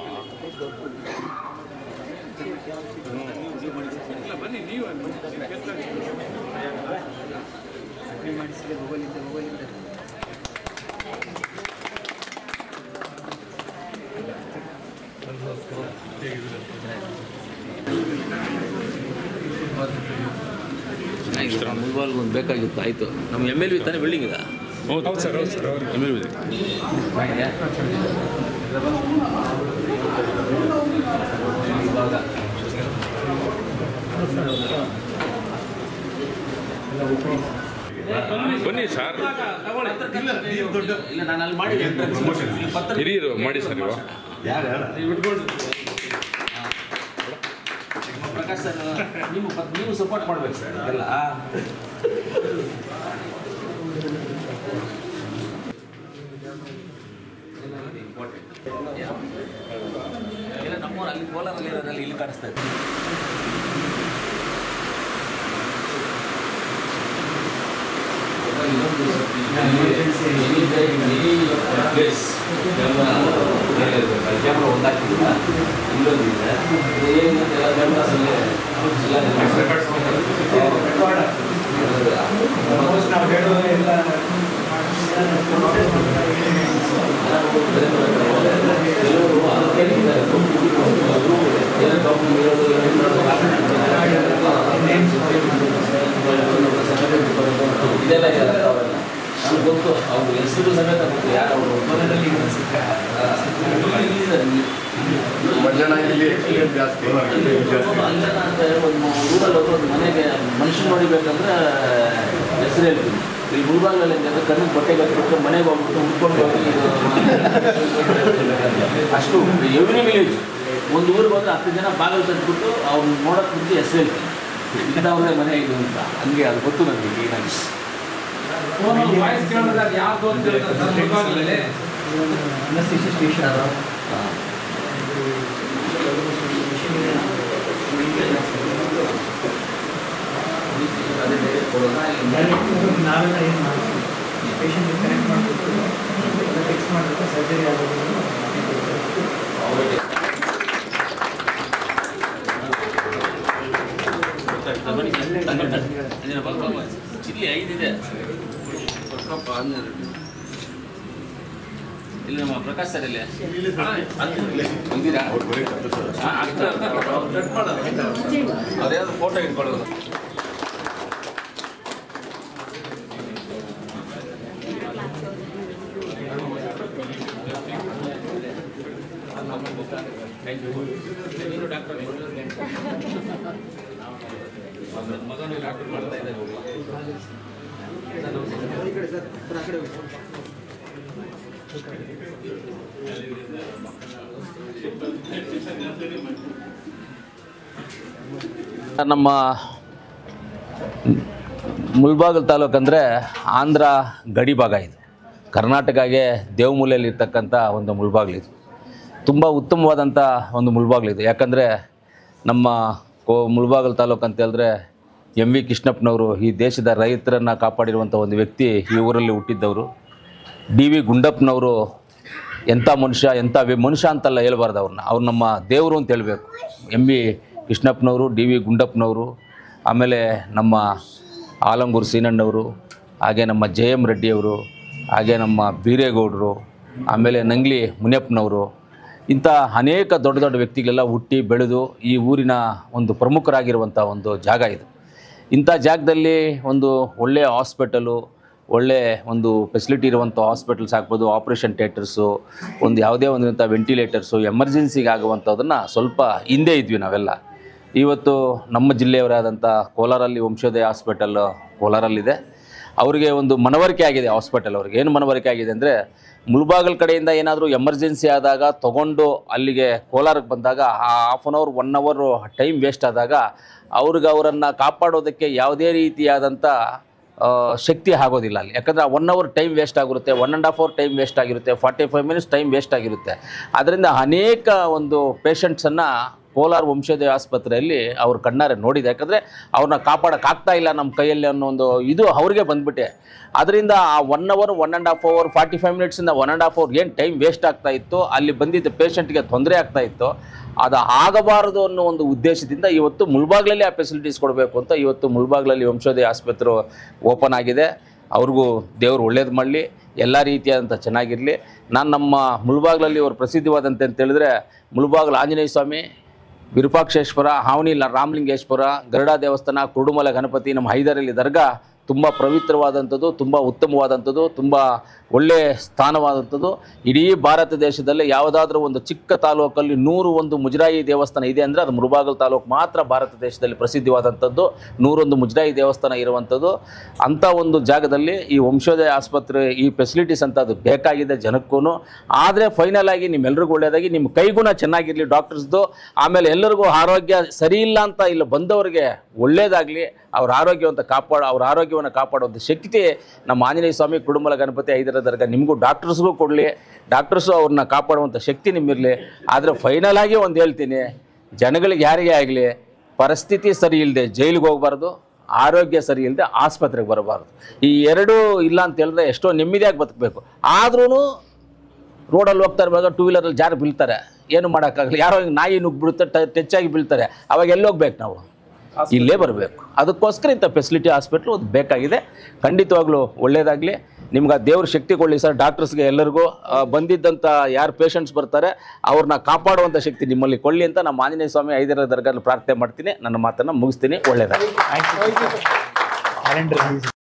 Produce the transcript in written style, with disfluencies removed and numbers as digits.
ಬನ್ನಿ ನೀವು ಮುಲ್ಬಾಲ್ ಒಂದು ಬೇಕಾಗಿತ್ತು. ಆಯಿತು, ನಮ್ಮ MLV ತಾನೇ ಬಿಲ್ಡಿಂಗ್ ಇದೆ. ಹೌದು ಸರ್, ಹೌದು ಸರ್, MLV ಇದೆ. ಬನ್ನಿ ಸರ್, ಇಲ್ಲ ನಾನು ಅಲ್ಲಿ ಮಾಡಿದ್ದೆ ಹಿರಿಯರು ಮಾಡಿ ಸರ್. ಪ್ರಕಾಶ್ ಸರ್, ನೀವು ಸಪೋರ್ಟ್ ಮಾಡ್ಬೇಕು ಸರ್ ಎಲ್ಲ. ಇಲ್ಲ ನಮ್ಮವ್ರು ಅಲ್ಲಿ ಕೋಲಾರಲ್ಲಿ ಇರೋದ್ರಲ್ಲಿ ಇಲ್ಲಿ ಕಾಣಿಸ್ತಾ ಇತ್ತು. ಕ್ಯಾಮ್ರಾ ಒಂದಾಗ್ತಿಲ್ಲ, ಇಲ್ಲೊಂದಿದೆ ಇದೆಲ್ಲ ನನಗೆ ಗೊತ್ತು, ಅವ್ರು ಹೆಸರು ಸಮೇತ ಗೊತ್ತು ಯಾರು ಅವರು. ಜನ ಜಾಸ್ತಿ ಅಂಜನ ಅಂತ ಒಂದು ಊರಲ್ಲಿ ಹೋಗಿ ಒಂದು ಮನೆಗೆ ಮನುಷ್ಯನ ನೋಡಿಬೇಕಂದ್ರೆ ಹೆಸರು ಹೇಳ್ತೀನಿ. ಇಲ್ಲಿ ಮುಲ್ಬಾಗ್ಲಲ್ಲಿ ಅಂದರೆ ಕಣ್ಣಿಗೆ ಬಟ್ಟೆ ಕಟ್ಟಿಬಿಟ್ಟು ಮನೆಗೆ ಹೋಗ್ಬಿಟ್ಟು ಹುಡ್ಕೊಂಡು ಹೋಗಿ ಅಷ್ಟು ಎವ್ರಿ ವಿಲೇಜ್ ಒಂದು ಊರಿಗೆ ಹೋದ್ರೆ 10 ಜನ ಬಾಗಿಲು ತಂದ್ಬಿಟ್ಟು ಅವ್ನು ನೋಡೋಕ್ಕೆ ಮುಂಚೆ ಹೆಸರು ಹೇಳ್ತೀನಿ, ಇಂಥವ್ರೇ ಮನೆ ಇದು ಅಂತ. ಹಂಗೆ ಅದು ಗೊತ್ತು ನನಗೆ ಏನಾಗಿ. ನಾವೆಲ್ಲ ಏನು ಮಾಡ್ತೀವಿ, ಪೇಷಂಟ್ ಕನೆಕ್ಟ್ ಮಾಡಿಬಿಟ್ಟು ಫಿಕ್ಸ್ ಮಾಡಿಬಿಟ್ಟು ಸರ್ಜರಿ ಆಗೋದು ಚಿಲ್ಲಿ 5 ಇದೆ. ಇಲ್ಲಿ ನಮ್ಮ ಪ್ರಕಾಶ್ ಸರ್ ಇಲ್ಲಿ ಬಂದಿರಾ? ಅವ್ರ್ಯಾವ್ದು ಫೋಟೋ ಇಟ್ಕೊಳ್ಳೋದು. ನೀನು ಡಾಕ್ಟರ್ ಮಗನು ಡಾಕ್ಟರ್ ಮಾಡ್ತಾ ಇದ್ದಾರೆ. ನಮ್ಮ ಮುಲ್ಬಾಗಲ್ ತಾಲೂಕು ಅಂದರೆ ಆಂಧ್ರ ಗಡಿ ಭಾಗ ಇದು. ಕರ್ನಾಟಕಗೆ ದೇವಮೂಲೆಯಲ್ಲಿರ್ತಕ್ಕಂಥ ಒಂದು ಮುಲ್ಬಾಗ್ಲಿದು. ತುಂಬ ಉತ್ತಮವಾದಂಥ ಒಂದು ಮುಲ್ಬಾಗ್ಲಿದು. ಯಾಕಂದರೆ ನಮ್ಮ ಮುಲ್ಬಾಗಲ್ ತಾಲೂಕು ಅಂತ ಹೇಳಿದ್ರೆ MV ಕೃಷ್ಣಪ್ಪನವರು ಈ ದೇಶದ ರೈತರನ್ನು ಕಾಪಾಡಿರುವಂಥ ಒಂದು ವ್ಯಕ್ತಿ ಈ ಊರಲ್ಲಿ ಹುಟ್ಟಿದ್ದವರು. DV ಗುಂಡಪ್ಪನವರು ಎಂಥ ಮನುಷ್ಯ, ಎಂಥ ಮನುಷ್ಯ ಅಂತಲ್ಲ ಹೇಳ್ಬಾರ್ದು ಅವ್ರನ್ನ, ಅವ್ರು ನಮ್ಮ ದೇವರು ಅಂತ ಹೇಳಬೇಕು. MV ಕೃಷ್ಣಪ್ಪನವರು, DV ಗುಂಡಪ್ಪನವರು, ಆಮೇಲೆ ನಮ್ಮ ಆಲಂಗೂರು ಸೀನಣ್ಣವರು, ಹಾಗೆ ನಮ್ಮ JM ರೆಡ್ಡಿಯವರು, ಹಾಗೆ ನಮ್ಮ ಬೀರೇಗೌಡರು, ಆಮೇಲೆ ನಂಗ್ಲಿ ಮುನಿಯಪ್ಪನವರು, ಇಂಥ ಅನೇಕ ದೊಡ್ಡ ದೊಡ್ಡ ವ್ಯಕ್ತಿಗಳೆಲ್ಲ ಹುಟ್ಟಿ ಬೆಳೆದು ಈ ಊರಿನ ಒಂದು ಪ್ರಮುಖರಾಗಿರುವಂಥ ಒಂದು ಜಾಗ ಇದು. ಇಂಥ ಜಾಗದಲ್ಲಿ ಒಂದು ಒಳ್ಳೆಯ ಹಾಸ್ಪಿಟಲು, ಒಳ್ಳೆ ಒಂದು ಫೆಸಿಲಿಟಿ ಇರುವಂಥ ಹಾಸ್ಪಿಟಲ್ಸ್ ಆಗ್ಬೋದು, ಆಪ್ರೇಷನ್ ಥಿಯೇಟರ್ಸು, ಒಂದು ಯಾವುದೇ ಒಂದಂಥ ವೆಂಟಿಲೇಟರ್ಸು, ಎಮರ್ಜೆನ್ಸಿಗೆ ಆಗುವಂಥದ್ದನ್ನು ಸ್ವಲ್ಪ ಹಿಂದೆ ಇದ್ವಿ ನಾವೆಲ್ಲ. ಇವತ್ತು ನಮ್ಮ ಜಿಲ್ಲೆಯವರಾದಂಥ ಕೋಲಾರಲ್ಲಿ ವಂಶೋದಯ ಹಾಸ್ಪಿಟಲ್ ಕೋಲಾರಲ್ಲಿದೆ. ಅವರಿಗೆ ಒಂದು ಮನವರಿಕೆ ಆಗಿದೆ ಹಾಸ್ಪಿಟಲ್. ಅವ್ರಿಗೆ ಏನು ಮನವರಿಕೆ ಆಗಿದೆ ಅಂದರೆ, ಮುಲ್ಬಾಗಲ್ ಕಡೆಯಿಂದ ಏನಾದರೂ ಎಮರ್ಜೆನ್ಸಿ ಆದಾಗ ತೊಗೊಂಡು ಅಲ್ಲಿಗೆ ಕೋಲಾರಕ್ಕೆ ಬಂದಾಗ ಆ half an hour 1 hour time waste ಆದಾಗ ಅವರನ್ನು ಕಾಪಾಡೋದಕ್ಕೆ ಯಾವುದೇ ರೀತಿಯಾದಂಥ ಶಕ್ತಿ ಆಗೋದಿಲ್ಲ ಅಲ್ಲಿ. ಯಾಕಂದರೆ 1 ಅವರ್ ಟೈಮ್ ವೇಸ್ಟ್ ಆಗಿರುತ್ತೆ, 1.5 ಅವರ್ ಟೈಮ್ ವೇಸ್ಟ್ ಆಗಿರುತ್ತೆ, 45 ಮಿನಿಟ್ಸ್ ಟೈಮ್ ವೇಸ್ಟ್ ಆಗಿರುತ್ತೆ. ಅದರಿಂದ ಅನೇಕ ಒಂದು ಪೇಷಂಟ್ಸನ್ನು ಕೋಲಾರ ವಂಶೋದಯ ಆಸ್ಪತ್ರೆಯಲ್ಲಿ ಅವ್ರ ಕಣ್ಣಾರೆ ನೋಡಿದೆ. ಯಾಕಂದರೆ ಅವ್ರನ್ನ ಕಾಪಾಡೋಕ್ಕಾಗ್ತಾ ಇಲ್ಲ ನಮ್ಮ ಕೈಯಲ್ಲಿ ಅನ್ನೋ ಒಂದು ಇದು ಅವ್ರಿಗೆ ಬಂದ್ಬಿಟ್ಟೆ. ಅದರಿಂದ ಆ 1 hour 1.5 hour 45 minutesಯಿಂದ 1.5 hour ಏನು ಟೈಮ್ ವೇಸ್ಟ್ ಆಗ್ತಾ ಇತ್ತು, ಅಲ್ಲಿ ಬಂದಿದ್ದ ಪೇಷಂಟ್ಗೆ ತೊಂದರೆ ಆಗ್ತಾ ಇತ್ತು. ಅದು ಆಗಬಾರದು ಅನ್ನೋ ಒಂದು ಉದ್ದೇಶದಿಂದ ಇವತ್ತು ಮುಳಬಾಗಿಲಲ್ಲಿ ಆ ಫೆಸಿಲಿಟೀಸ್ ಕೊಡಬೇಕು ಅಂತ ಇವತ್ತು ಮುಳಬಾಗಿಲಲ್ಲಿ ವಂಶೋದಯ ಆಸ್ಪತ್ರೆ ಓಪನ್ ಆಗಿದೆ. ಅವ್ರಿಗೂ ದೇವರು ಒಳ್ಳೇದು ಮಾಡಲಿ, ಎಲ್ಲ ರೀತಿಯಾದಂಥ ಚೆನ್ನಾಗಿರಲಿ. ನಾನು ನಮ್ಮ ಮುಳಬಾಗಿಲಲ್ಲಿ ಅವ್ರು ಪ್ರಸಿದ್ಧವಾದಂತೆ ಅಂತ ಹೇಳಿದ್ರೆ ಮುಳಬಾಗಿಲು ಆಂಜನೇಯ ಸ್ವಾಮಿ, ವಿರೂಪಾಕ್ಷೇಶ್ವರ, ಹಾವಣಿ ರಾಮಲಿಂಗೇಶ್ವರ, ಗರುಡ ದೇವಸ್ಥಾನ, ಕುರುಡುಮಲೆ ಗಣಪತಿ, ನಮ್ಮ ಹೈದರಲ್ಲಿ ದರ್ಗಾ ತುಂಬ ಪವಿತ್ರವಾದಂಥದ್ದು, ತುಂಬ ಉತ್ತಮವಾದಂಥದ್ದು, ತುಂಬ ಒಳ್ಳೆಯ ಸ್ಥಾನವಾದಂಥದ್ದು. ಇಡೀ ಭಾರತ ದೇಶದಲ್ಲಿ ಯಾವುದಾದ್ರೂ ಒಂದು ಚಿಕ್ಕ ತಾಲೂಕಲ್ಲಿ 101 ಮುಜರಾಯಿ ದೇವಸ್ಥಾನ ಇದೆ ಅಂದರೆ ಅದು ಮುಳಬಾಗಿಲು ತಾಲೂಕು ಮಾತ್ರ ಭಾರತ ದೇಶದಲ್ಲಿ ಪ್ರಸಿದ್ಧವಾದಂಥದ್ದು. 101 ಮುಜರಾಯಿ ದೇವಸ್ಥಾನ ಇರುವಂಥದ್ದು. ಅಂಥ ಒಂದು ಜಾಗದಲ್ಲಿ ಈ ವಂಶೋದಯ ಆಸ್ಪತ್ರೆ ಈ ಫೆಸಿಲಿಟೀಸ್ ಅಂತ ಅದು ಬೇಕಾಗಿದೆ ಜನಕ್ಕೂ. ಆದರೆ ಫೈನಲ್ ಆಗಿ ನಿಮ್ಮೆಲ್ಲರಿಗೂ ಒಳ್ಳೆಯದಾಗಿ ನಿಮ್ಮ ಕೈಗುಣ ಚೆನ್ನಾಗಿರಲಿ ಡಾಕ್ಟರ್ಸ್ದು. ಆಮೇಲೆ ಎಲ್ಲರಿಗೂ ಆರೋಗ್ಯ ಸರಿ ಇಲ್ಲ ಅಂತ ಇಲ್ಲ ಬಂದವರಿಗೆ ಒಳ್ಳೆಯದಾಗಲಿ, ಅವ್ರ ಆರೋಗ್ಯವನ್ನು ಕಾಪಾಡುವಂಥ ಶಕ್ತಿ ನಮ್ಮ ಆಂಜನೇಯ ಸ್ವಾಮಿ, ಕುರುಡುಮಲೆ ಗಣಪತಿ, ಹೈದರ ದರ್ಗಾ ನಿಮಗೂ ಡಾಕ್ಟರ್ಸ್ಗೂ ಕೊಡಲಿ. ಡಾಕ್ಟರ್ಸು ಅವ್ರನ್ನ ಕಾಪಾಡುವಂಥ ಶಕ್ತಿ ನಿಮ್ಮಿರಲಿ. ಆದರೆ ಫೈನಲ್ ಆಗಿ ಒಂದು ಹೇಳ್ತೀನಿ, ಜನಗಳಿಗೆ ಯಾರಿಗೇ ಆಗಲಿ ಪರಿಸ್ಥಿತಿ ಸರಿ ಇಲ್ಲದೆ ಜೈಲಿಗೆ ಹೋಗಬಾರ್ದು, ಆರೋಗ್ಯ ಸರಿ ಇಲ್ಲದೆ ಆಸ್ಪತ್ರೆಗೆ ಬರಬಾರ್ದು. ಈ ಎರಡೂ ಇಲ್ಲ ಅಂತ ಹೇಳಿದ್ರೆ ಎಷ್ಟೋ ನೆಮ್ಮದಿಯಾಗಿ ಬದುಕಬೇಕು. ಆದ್ರೂ ರೋಡಲ್ಲಿ ಹೋಗ್ತಾ ಇರುವಾಗ 2 wheeಲರಲ್ಲಿ ಜಾರಿ ಬೀಳ್ತಾರೆ, ಏನು ಮಾಡೋಕ್ಕಾಗಲ್ಲ. ಯಾರೋ ನಾಯಿ ನುಗ್ಗಿಬಿಡುತ್ತೆ, ಟಚ್ಚಾಗಿ ಬೀಳ್ತಾರೆ. ಅವಾಗ ಎಲ್ಲೋಗ್ಬೇಕು ನಾವು? ಇಲ್ಲೇ ಬರಬೇಕು. ಅದಕ್ಕೋಸ್ಕರ ಇಂಥ ಫೆಸಿಲಿಟಿ ಹಾಸ್ಪಿಟ್ಲು ಅದು ಬೇಕಾಗಿದೆ. ಖಂಡಿತವಾಗ್ಲೂ ಒಳ್ಳೆಯದಾಗಲಿ. ನಿಮ್ಗೆ ಆ ದೇವ್ರ ಶಕ್ತಿ ಕೊಡಲಿ ಸರ್. ಡಾಕ್ಟರ್ಸ್ಗೆ ಎಲ್ಲರಿಗೂ ಬಂದಿದ್ದಂಥ ಯಾರು ಪೇಷಂಟ್ಸ್ ಬರ್ತಾರೆ ಅವ್ರನ್ನ ಕಾಪಾಡುವಂಥ ಶಕ್ತಿ ನಿಮ್ಮಲ್ಲಿ ಕೊಡಲಿ ಅಂತ ನಮ್ಮ ಆಂಜನೇಯ ಸ್ವಾಮಿ ಹೈದರ ದರ್ಗಾದಲ್ಲಿ ಪ್ರಾರ್ಥನೆ ಮಾಡ್ತೀನಿ. ನನ್ನ ಮಾತನ್ನು ಮುಗಿಸ್ತೀನಿ. ಒಳ್ಳೆಯದಾಗಲಿ.